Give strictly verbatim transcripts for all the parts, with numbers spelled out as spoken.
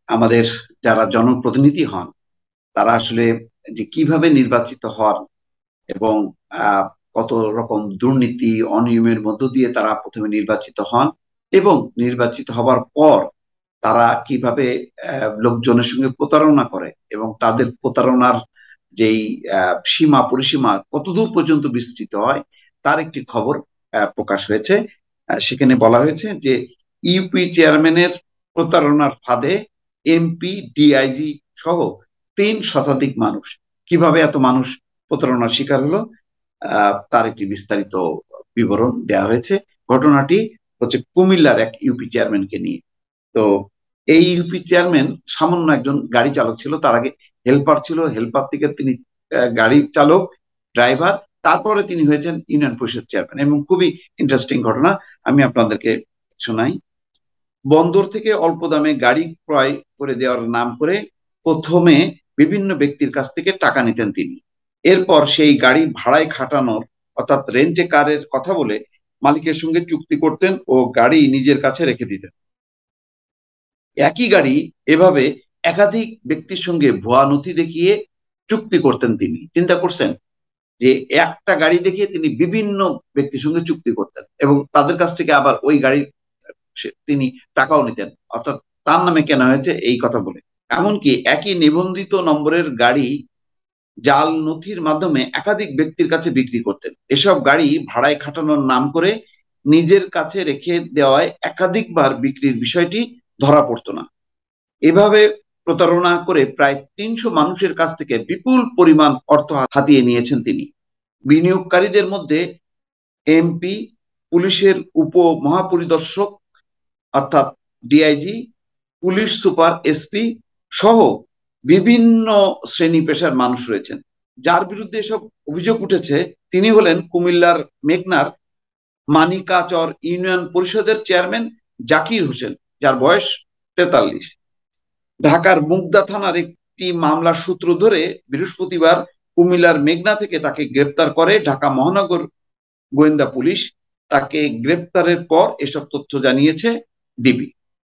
আমাদের যারা জনপ্রতিনিধি হন তারা আসলে যে কিভাবে নির্বাচিত হন এবং আহ, কত রকম দুর্নীতি অনিয়মের মধ্য দিয়ে তারা প্রথমে নির্বাচিত হন এবং নির্বাচিত হবার পর তারা কিভাবে আহ, লোকজনের সঙ্গে প্রতারণা করে এবং তাদের প্রতারণার যেই আহ, সীমা পরিসীমা কতদূর পর্যন্ত বিস্তৃত হয় তার একটি খবর আহ, প্রকাশ হয়েছে। আহ, সেখানে বলা হয়েছে যে ইউপি চেয়ারম্যানের প্রতারণার ফাঁদে এমপি, ডিআইজি সহ তিন শতাধিক মানুষ। কিভাবে এত মানুষ প্রতারণার শিকার হলো আহ, তার একটি বিস্তারিত বিবরণ দেওয়া হয়েছে। ঘটনাটি হচ্ছে কুমিল্লার এক ইউপি চেয়ারম্যানকে নিয়ে। তো এই ইউপি চেয়ারম্যান সামান্য একজন গাড়ি চালক ছিল, তার আগে হেল্পার ছিল, হেল্পার থেকে তিনি আহ, গাড়ি চালক, ড্রাইভার, তারপরে তিনি হয়েছেন ইউনিয়ন পরিষদ চেয়ারম্যান। এবং খুবই ইন্টারেস্টিং ঘটনা, আমি আপনাদেরকে শোনাই। বন্দর থেকে অল্প দামে গাড়ি ক্রয় করে দেওয়ার নাম করে প্রথমে বিভিন্ন ব্যক্তির কাছ থেকে টাকা নিতেন তিনি। এরপর সেই গাড়ি ভাড়ায় খাটানোর অর্থাৎ রেন্টে কারের কথা বলে মালিকের সঙ্গে চুক্তি করতেন ও গাড়ি নিজের কাছে রেখে দিতেন। একই গাড়ি এভাবে একাধিক ব্যক্তির সঙ্গে ভুয়া নথি দেখিয়ে চুক্তি করতেন তিনি। চিন্তা করছেন যে একটা গাড়ি দেখিয়ে তিনি বিভিন্ন ব্যক্তির সঙ্গে চুক্তি করতেন এবং তাদের কাছ থেকে আবার ওই গাড়ি তিনি টাকাও নিতেন, অর্থাৎ তার নামে কেনা হয়েছে এই কথা বলে। এমনকি একই নিবন্ধিত নম্বরের গাড়ি জাল নথির মাধ্যমে একাধিক ব্যক্তির কাছে বিক্রি করতেন। এসব গাড়ি ভাড়ায় খাটানোর নাম করে নিজের কাছে রেখে দেওয়ায় একাধিকবার বিক্রির বিষয়টি ধরা পড়তো না। এভাবে প্রতারণা করে প্রায় তিনশো মানুষের কাছ থেকে বিপুল পরিমাণ অর্থ হাতিয়ে নিয়েছেন তিনি। বিনিয়োগকারীদের মধ্যে এমপি, পুলিশের উপ মহাপরিদর্শক অর্থাৎ ডিআইজি, পুলিশ সুপার, এসপি সহ বিভিন্ন শ্রেণী পেশার মানুষ রয়েছেন। যার বিরুদ্ধে এসব অভিযোগ উঠেছে তিনি হলেন কুমিল্লার মেঘনার মানিকাচর ইউনিয়ন পরিষদের চেয়ারম্যান জাকির হোসেন, যার বয়স তেতাল্লিশ। ঢাকার মুগদা থানার একটি মামলার সূত্র ধরে বৃহস্পতিবার কুমিল্লার মেঘনা থেকে তাকে গ্রেপ্তার করে ঢাকা মহানগর গোয়েন্দা পুলিশ। তাকে গ্রেপ্তারের পর এসব তথ্য জানিয়েছে ডিবি।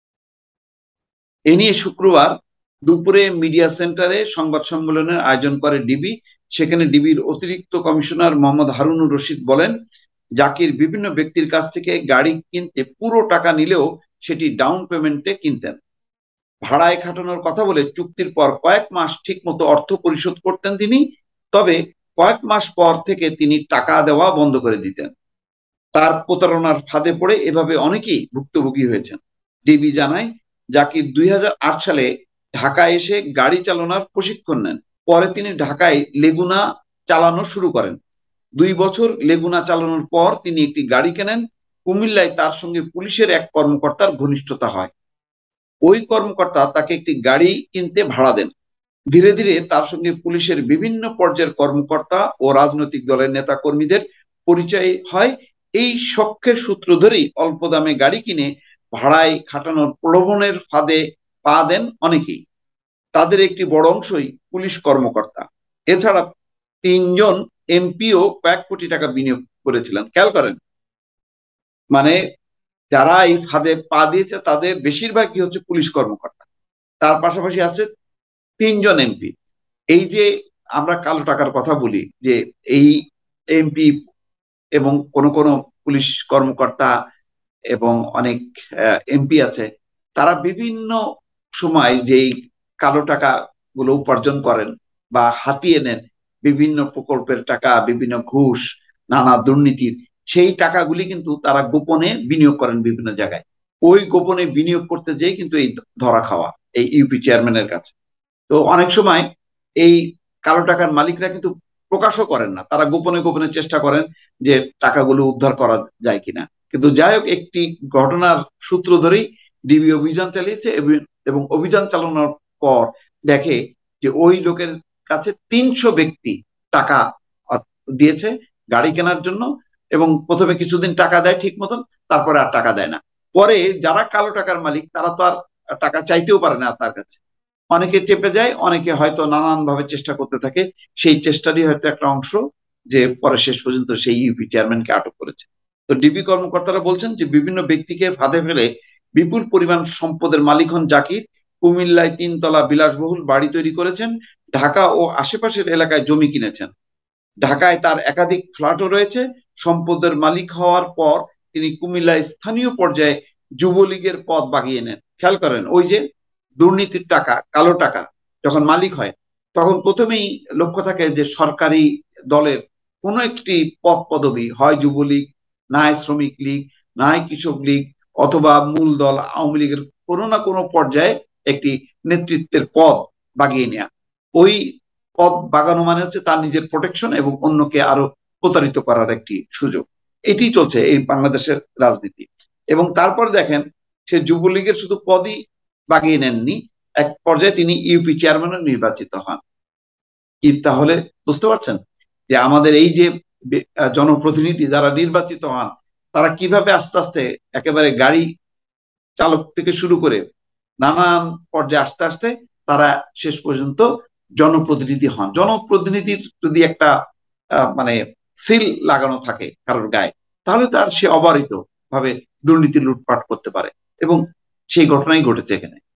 এ নিয়ে শুক্রবার দুপুরে মিডিয়া সেন্টারে সংবাদ সম্মেলনের আয়োজন করে ডিবি। সেখানে ডিবির অতিরিক্ত কমিশনার মোহাম্মদ হারুনুর রশিদ বলেন, জাকির বিভিন্ন ব্যক্তির কাছ থেকে গাড়ি কিনতে পুরো টাকা নিলেও সেটি ডাউন পেমেন্টে কিনতেন। ভাড়ায় খাটানোর কথা বলে চুক্তির পর কয়েক মাস ঠিক মতো অর্থ পরিশোধ করতেন তিনি, তবে কয়েক মাস পর থেকে তিনি টাকা দেওয়া বন্ধ করে দিতেন। তার প্রতারণার ফাঁদে পড়ে এভাবে অনেকেই ভুক্তভোগী হয়েছেন। ডিবি জানায়, জাকির দুই হাজার আট সালে ঢাকায় এসে গাড়ি চালানোর প্রশিক্ষণ নেন। পরে তিনি ঢাকায় লেগুনা চালানো শুরু করেন। দুই বছর লেগুনা চালানোর পর তিনি একটি গাড়ি কেনেন। কুমিল্লায় তার সঙ্গে পুলিশের এক কর্মকর্তার ঘনিষ্ঠতা হয়। ওই কর্মকর্তা তাকে একটি গাড়ি কিনতে ভাড়া দেন। ধীরে ধীরে তার সঙ্গে পুলিশের বিভিন্ন পর্যায়ের কর্মকর্তা ও রাজনৈতিক দলের নেতা কর্মীদের পরিচয় হয়। এই শখের সূত্র ধরেই অল্প দামে গাড়ি কিনে ভাড়ায় খাটানোর প্রলোভনের ফাঁদে পা দেন অনেকেই। তাদের একটি বড় অংশই পুলিশ কর্মকর্তা। এছাড়া তিনজন এমপিও কয়েক কোটি টাকা বিনিয়োগ করেছিলেন। খেয়াল করেন, মানে যারা এই ফাঁদে পা দিয়েছে তাদের বেশিরভাগই হচ্ছে পুলিশ কর্মকর্তা, তার পাশাপাশি আছে তিনজন এমপি। এই যে আমরা কালো টাকার কথা বলি, যে এই এমপি এবং কোন কোন পুলিশ কর্মকর্তা এবং অনেক এমপি আছে, তারা বিভিন্ন সময় যেই কালো টাকা গুলো উপার্জন করেন বা হাতিয়ে নেন, বিভিন্ন প্রকল্পের টাকা, বিভিন্ন ঘুষ, নানা দুর্নীতির, সেই টাকাগুলি কিন্তু তারা গোপনে বিনিয়োগ করেন বিভিন্ন জায়গায়। ওই গোপনে বিনিয়োগ করতে যেয়ে কিন্তু এই ধরা খাওয়া এই ইউপি চেয়ারম্যানের কাছে। তো অনেক সময় এই কালো টাকার মালিকরা কিন্তু প্রকাশও করেন না, তারা গোপনে গোপনে চেষ্টা করেন যে টাকাগুলো উদ্ধার করা যায় কিনা। কিন্তু যাই হোক, একটি ঘটনার সূত্র ধরেই ডিবি অভিযান চালিয়েছে এবং অভিযান চালানোর পর দেখে যে ওই লোকের কাছে তিনশো ব্যক্তি টাকা দিয়েছে গাড়ি কেনার জন্য, এবং প্রথমে কিছুদিন টাকা দেয় ঠিক মতন, তারপরে আর টাকা দেয় না। পরে যারা কালো টাকার মালিক তারা তো আর টাকা চাইতেও পারে না তার কাছে, অনেকে চেপে যায়, অনেকে হয়তো নানান ভাবে চেষ্টা করতে থাকে। সেই চেষ্টারই হয়তো একটা অংশ যে পরে শেষ পর্যন্ত সেই ইউপি চেয়ারম্যানকে আটক করেছে। তো ডিবি কর্মকর্তারা বলছেন যে বিভিন্ন ব্যক্তিকে ফাঁদে ফেলে বিপুল পরিমাণ সম্পদের মালিক হন জাকির। কুমিল্লায় তিনতলা বিলাসবহুল বাড়ি তৈরি করেছেন, ঢাকা ও আশেপাশের এলাকায় জমি কিনেছেন। ঢাকায় তার একাধিক ফ্ল্যাটও রয়েছে। সম্পদের মালিক হওয়ার পর তিনি কুমিল্লায় স্থানীয় পর্যায়ে যুবলীগের পদ বাগিয়ে নেন। খেয়াল করেন, ওই যে দুর্নীতির টাকা, কালো টাকা যখন মালিক হয়, তখন প্রথমেই লক্ষ্য থাকে যে সরকারি দলের কোনো একটি পদ পদবি হয় যুবলীগ, নাই শ্রমিক লীগ, নাই কৃষক লীগ, অথবা মূল দল আওয়ামী লীগের কোনো না কোনো পর্যায়ে একটি নেতৃত্বের পদ বাগিয়ে নেয়া। ওই পদ বাগানো মানে হচ্ছে তার নিজের প্রোটেকশন এবং অন্যকে আরো প্রতারিত করার একটি সুযোগ। এটি চলছে এই বাংলাদেশের রাজনীতি। এবং তারপর দেখেন, সে যুবলীগের শুধু পদই বাগিয়ে নেননি, এক পর্যায়ে তিনি ইউপি চেয়ারম্যানও নির্বাচিত হন। কি তাহলে বুঝতে পারছেন যে আমাদের এই যে জনপ্রতিনিধি যারা নির্বাচিত হন, তারা কিভাবে আস্তে আস্তে একেবারে গাড়ি চালক থেকে শুরু করে নানান পর্যায়ে আস্তে আস্তে তারা শেষ পর্যন্ত জনপ্রতিনিধি হন। জনপ্রতিনিধির যদি একটা মানে সিল লাগানো থাকে কারোর গায়ে, তাহলে তার সে অবারিত ভাবে দুর্নীতি লুটপাট করতে পারে, এবং সেই ঘটনাই ঘটেছে এখানে।